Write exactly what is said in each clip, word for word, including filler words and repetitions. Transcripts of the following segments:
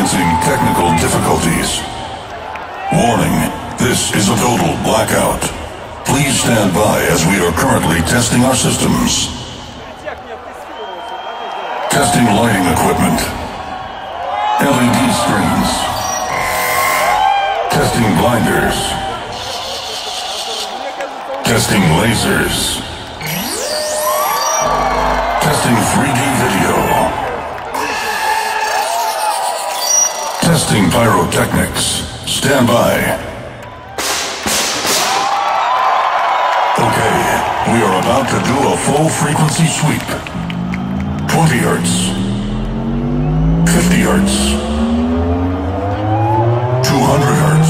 experiencing technical difficulties. Warning, this is a total blackout. Please stand by as we are currently testing our systems. Testing lighting equipment. L E D screens. Testing blinders. Testing lasers. Testing three D video. Testing pyrotechnics. Stand by. Okay, we are about to do a full frequency sweep. twenty hertz. fifty hertz. two hundred hertz.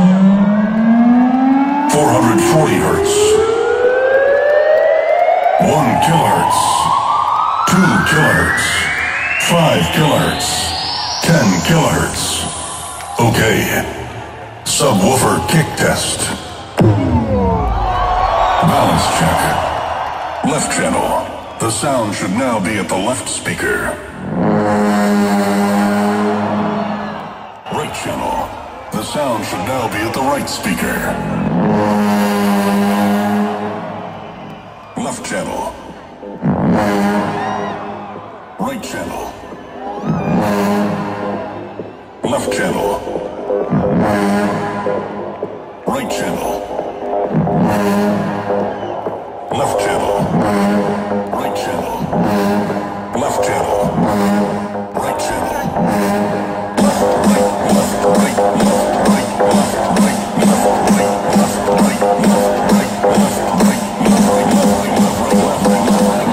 four hundred forty hertz. one kilohertz. two kilohertz. five kilohertz. ten kilohertz. Okay. Subwoofer kick test. Balance check. Left channel. The sound should now be at the left speaker. Right channel. The sound should now be at the right speaker. Left channel. Right channel. Left channel. Right channel. Left channel. Right channel. Left channel. Right channel. Left, right, left, right, left, right, left, right, left, right, left, right, left, right, left, right, left, right, left, right,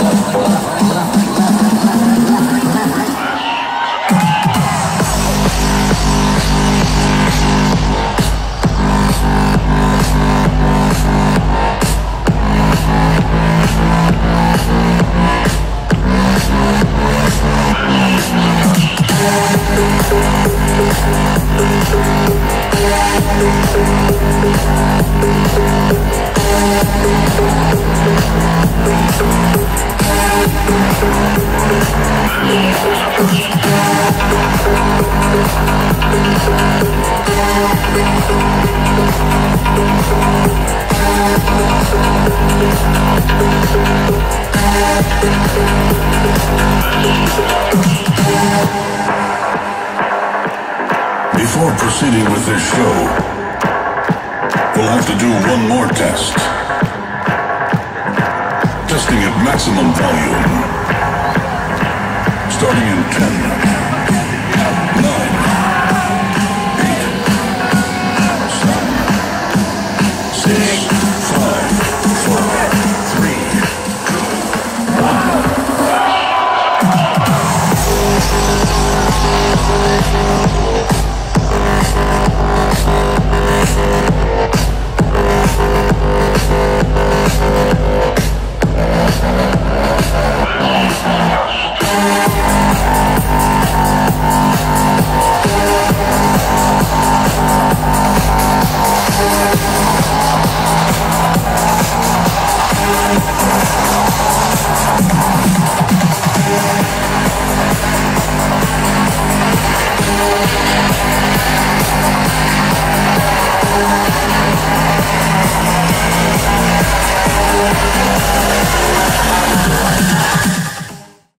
Before proceeding with this show, we'll have to do one more test. Testing at maximum volume. Starting in ten, nine, eight, seven, six, five, four, three, two, one. Yeah.